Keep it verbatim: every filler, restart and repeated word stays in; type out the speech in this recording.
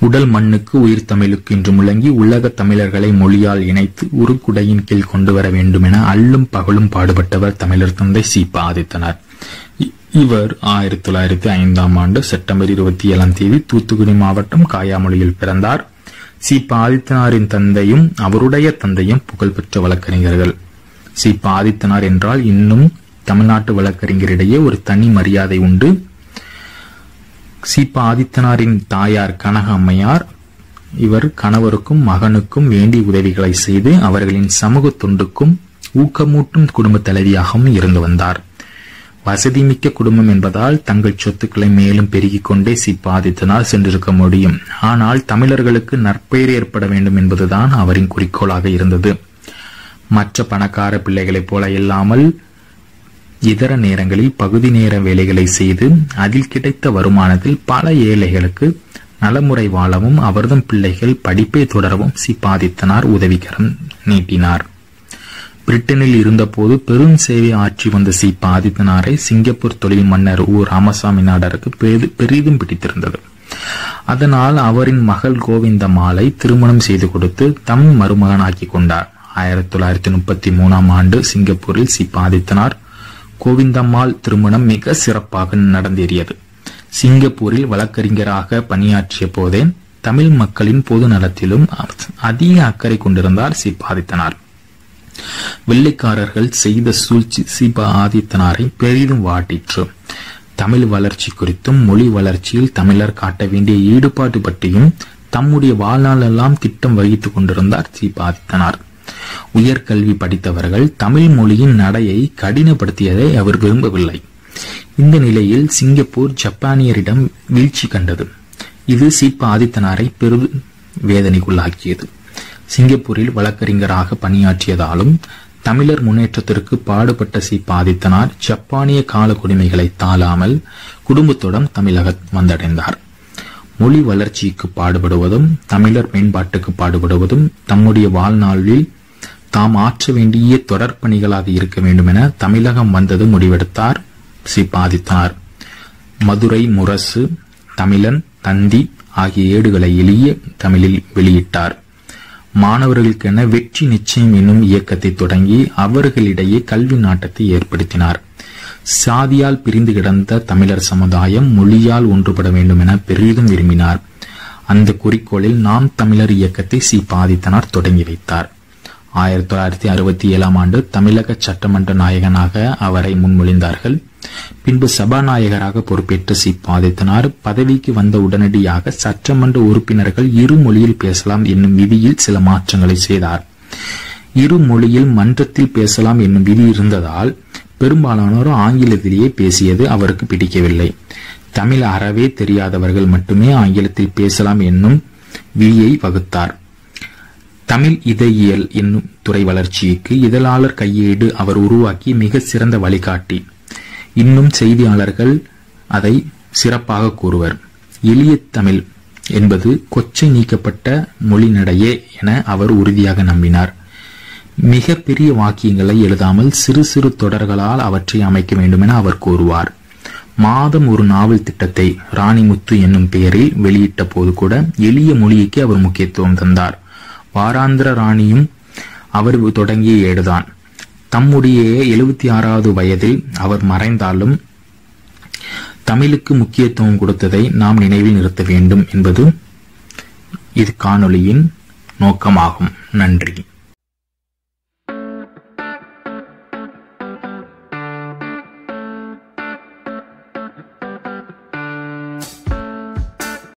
உடல் மண்ணுக்கு உயிர் தமிழுக்கு என்று முழங்கி உலக தமிழர்களை மொழியால் இணைத்து உருக்குடையின் கீழ் கொண்டு வர வேண்டும் என அல்லும் பகலும் பாடுபட்டவர் தமிழர் தந்தை சி ப ஆதித்தனார். இவர் ஆயிரத்தி தொள்ளாயிரத்தி ஐந்தாம் ஆண்டு செப்டம்பர் இருபத்தி ஏழாம் தேதி தூத்துக்குடி மாவட்டம் காயாமொழியில் பிறந்தார். சி ப ஆதித்தனாரின் தந்தையும் அவருடைய தந்தையும் புகழ்பெற்ற வழக்கறிஞர்கள். சி ப ஆதித்தனார் என்றால் இன்னும் தமிழ்நாட்டு வழக்கறிஞரிடையே ஒரு தனி மரியாதை உண்டு. சி ப ஆதித்தனாரின் தாயார் கனக அம்மையார். இவர் கணவருக்கும் மகனுக்கும் வேண்டிய உதவிகளை செய்து அவர்களின் சமூக தொண்டுக்கும் ஊக்கமூட்டும் குடும்ப தலைவியாகவும் இருந்து வந்தார். வசதிமிக்க குடும்பம் என்பதால் தங்கள் சொத்துக்களை மேலும் பெருகிக் கொண்டே சி ப ஆதித்தனார் சென்றிருக்க முடியும். ஆனால் தமிழர்களுக்கு நற்பெயர் ஏற்பட வேண்டும் என்பதுதான் அவரின் குறிக்கோளாக இருந்தது. மற்ற பணக்கார பிள்ளைகளைப் போல இல்லாமல் இதர நேரங்களில் பகுதி நேர வேலைகளை செய்து அதில் கிடைத்த வருமானத்தில் பல ஏழைகளுக்கு நலமுறை வாழவும் அவர்தம் பிள்ளைகள் படிப்பை தொடரவும் சி ப ஆதித்தனார் உதவிகரம் நீட்டினார். பிரிட்டனில் இருந்தபோது பெரும் சேவை ஆற்றி வந்த சி ப ஆதித்தனாரை சிங்கப்பூர் தொழில் மன்னர் உ ராமசாமி நாடாருக்கு பெரிதும் பிடித்திருந்தது. அதனால் அவரின் மகள் கோவிந்தம்மாளை திருமணம் செய்து கொடுத்து தம் மருமகனாக்கி கொண்டார். ஆயிரத்தி தொள்ளாயிரத்தி முப்பத்தி மூணாம் ஆண்டு சிங்கப்பூரில் சி ப ஆதித்தனார் கோவிந்தம்மாள் திருமணம் மிக சிறப்பாக நடந்தேறியது. சிங்கப்பூரில் வழக்கறிஞராக பணியாற்றிய போதே தமிழ் மக்களின் பொது நலத்திலும் அதிக அக்கறை கொண்டிருந்தார் சி ப ஆதித்தனார். வெள்ளைக்காரர்கள் செய்த சூழ்ச்சி சி ப ஆதித்தனாரை பெரிதும் வாட்டிற்று. தமிழ் வளர்ச்சி குறித்தும் மொழி வளர்ச்சியில் தமிழர் காட்ட வேண்டிய ஈடுபாடு பற்றியும் தம்முடைய வாழ்நாளெல்லாம் திட்டம் வகித்துக் கொண்டிருந்தார் சி ப ஆதித்தனார். உயர்கல்வி படித்தவர்கள் தமிழ் மொழியின் நடையை கடினப்படுத்தியதை அவர் விரும்பவில்லை. இந்த நிலையில் சிங்கப்பூர் ஜப்பானியரிடம் வீழ்ச்சி கண்டது. இது சி ப ஆதித்தனாரை பெரு வேதனைக்குள்ளாக்கியது. சிங்கப்பூரில் வழக்கறிஞராக பணியாற்றியதாலும் தமிழர் முன்னேற்றத்திற்கு பாடுபட்ட சி ப ஆதித்தனார் ஜப்பானிய கால கொடுமைகளை தாழாமல் குடும்பத்துடன் தமிழகம் வந்தடைந்தார். மொழி வளர்ச்சிக்கு பாடுபடுவதும் தமிழர் மேம்பாட்டுக்கு பாடுபடுவதும் தம்முடைய வாழ்நாளில் தாம் ஆற்ற வேண்டிய தொடர்பணிகளாக இருக்க வேண்டும் என தமிழகம் வந்தது முடிவெடுத்தார் சி ப ஆதித்தனார். மதுரை முரசு, தமிழன், தந்தி ஆகிய ஏடுகளை எளிய தமிழில் வெளியிட்டார். மாணவர்களுக்கென வெற்றி நிச்சயம் என்னும் இயக்கத்தை தொடங்கி அவர்களிடையே கல்வி நாட்டத்தை ஏற்படுத்தினார். சாதியால் பிரிந்து கிடந்த தமிழர் சமுதாயம் மொழியால் ஒன்றுபட வேண்டும் என பெரிதும் விரும்பினார். அந்த குறிக்கோளில் நாம் தமிழர் இயக்கத்தை சி ப ஆதித்தனார் தொடங்கி வைத்தார். ஆயிரத்தி தொள்ளாயிரத்தி அறுபத்தி ஏழாம் ஆண்டு தமிழக சட்டமன்ற நாயகனாக அவரை முன்மொழிந்தார்கள். பின்பு சபாநாயகராக பொறுப்பேற்ற சி ப ஆதித்தனார் பதவிக்கு வந்த உடனடியாக சட்டமன்ற உறுப்பினர்கள் இரு மொழியில் பேசலாம் என்னும் விதியில் சில மாற்றங்களை செய்தார். இரு மொழியில் மன்றத்தில் பேசலாம் என்னும் விதி இருந்ததால் பெரும்பாலானோர் ஆங்கிலத்திலேயே பேசியது அவருக்கு பிடிக்கவில்லை. தமிழ் அறவே தெரியாதவர்கள் மட்டுமே ஆங்கிலத்தில் பேசலாம் என்னும் விதியை வகுத்தார். தமிழ் இதழியல் என்னும் துறை வளர்ச்சிக்கு இதழாளர் கையேடு அவர் உருவாக்கி மிக சிறந்த வழிகாட்டி. இன்னும் செய்தியாளர்கள் அதை சிறப்பாக கூறுவர். எளிய தமிழ் என்பது கொச்சை நீக்கப்பட்ட மொழி நடையே என அவர் உறுதியாக நம்பினார். மிக பெரிய வாக்கியங்களை எழுதாமல் சிறு சிறு தொடர்களால் அவற்றை அமைக்க வேண்டும் என அவர் கூறுவார். மாதம் ஒரு நாவல் திட்டத்தை ராணிமுத்து என்னும் பெயரில் வெளியிட்ட போது கூட எளிய மொழிக்கு அவர் முக்கியத்துவம் தந்தார். வாராந்திர ராணியும் அவர் தொடங்கிய ஏடுதான். தம்முடைய எழுபத்தி ஆறாவது வயதில் அவர் மறைந்தாலும் தமிழுக்கு முக்கியத்துவம் கொடுத்ததை நாம் நினைவில் நிறுத்த வேண்டும் என்பது இது காணொளியின் நோக்கமாகும். நன்றி.